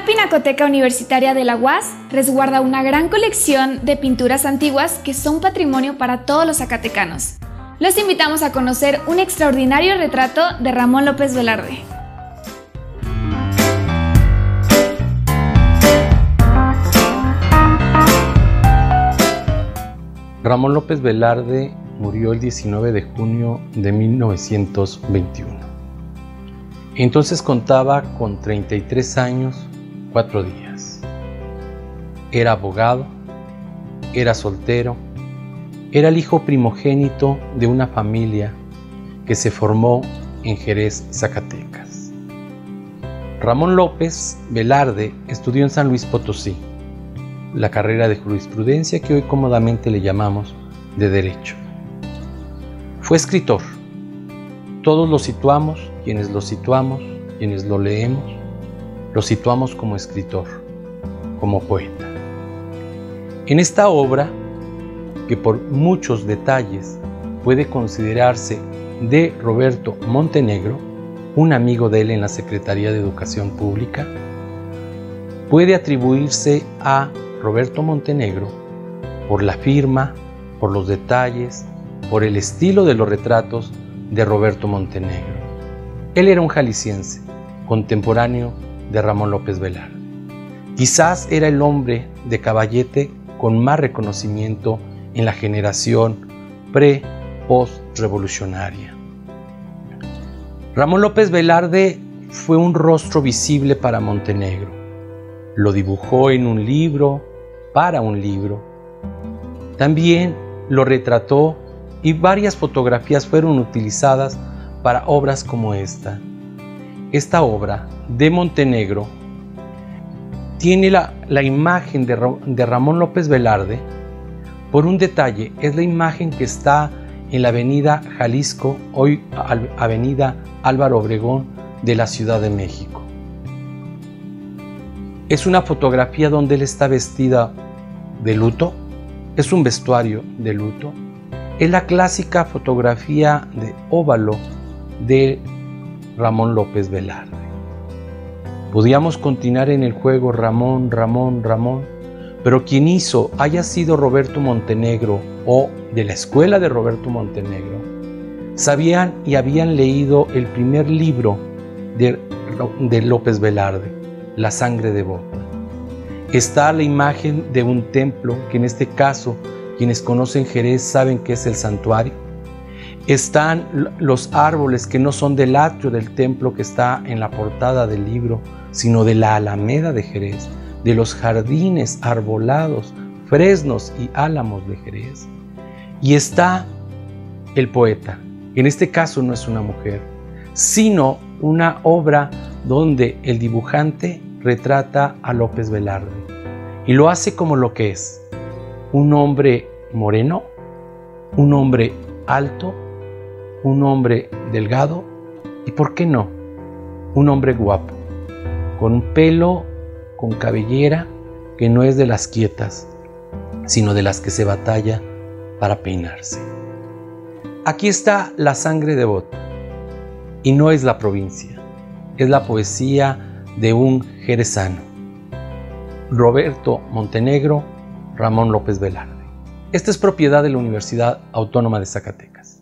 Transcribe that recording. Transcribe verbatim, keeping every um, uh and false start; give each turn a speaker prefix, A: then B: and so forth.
A: La Pinacoteca Universitaria de la U A S resguarda una gran colección de pinturas antiguas que son patrimonio para todos los zacatecanos. Los invitamos a conocer un extraordinario retrato de Ramón López Velarde.
B: Ramón López Velarde murió el diecinueve de junio de mil novecientos veintiuno. Entonces contaba con treinta y tres años, cuatro días. Era abogado, era soltero, era el hijo primogénito de una familia que se formó en Jerez, Zacatecas. Ramón López Velarde estudió en San Luis Potosí, la carrera de jurisprudencia que hoy cómodamente le llamamos de Derecho. Fue escritor. Todos lo situamos, quienes lo situamos, quienes lo leemos, lo situamos como escritor, como poeta. En esta obra, que por muchos detalles puede considerarse de Roberto Montenegro, un amigo de él en la Secretaría de Educación Pública, puede atribuirse a Roberto Montenegro por la firma, por los detalles, por el estilo de los retratos de Roberto Montenegro. Él era un jalisciense, contemporáneo de Ramón López Velarde. Quizás era el hombre de caballete con más reconocimiento en la generación pre-post-revolucionaria. Ramón López Velarde fue un rostro visible para Montenegro. Lo dibujó en un libro, para un libro. También lo retrató y varias fotografías fueron utilizadas para obras como esta. Esta obra de Montenegro tiene la, la imagen de, de Ramón López Velarde por un detalle. Es la imagen que está en la avenida Jalisco, hoy avenida Álvaro Obregón de la Ciudad de México. Es una fotografía donde él está vestida de luto, es un vestuario de luto. Es la clásica fotografía de óvalo de Ramón López Velarde. Podíamos continuar en el juego Ramón, Ramón, Ramón, pero quien hizo haya sido Roberto Montenegro o de la escuela de Roberto Montenegro, sabían y habían leído el primer libro de, de López Velarde, La sangre devota. Está la imagen de un templo, que en este caso, quienes conocen Jerez saben que es el santuario. Están los árboles que no son del atrio del templo que está en la portada del libro, sino de la Alameda de Jerez, de los jardines arbolados, fresnos y álamos de Jerez. Y está el poeta, que en este caso no es una mujer, sino una obra donde el dibujante retrata a López Velarde y lo hace como lo que es: un hombre moreno, un hombre alto, un hombre delgado y, ¿por qué no?, un hombre guapo, con pelo, con cabellera que no es de las quietas, sino de las que se batalla para peinarse. Aquí está La sangre devota, y no es la provincia, es la poesía de un jerezano, Roberto Montenegro, Ramón López Velarde. Esta es propiedad de la Universidad Autónoma de Zacatecas.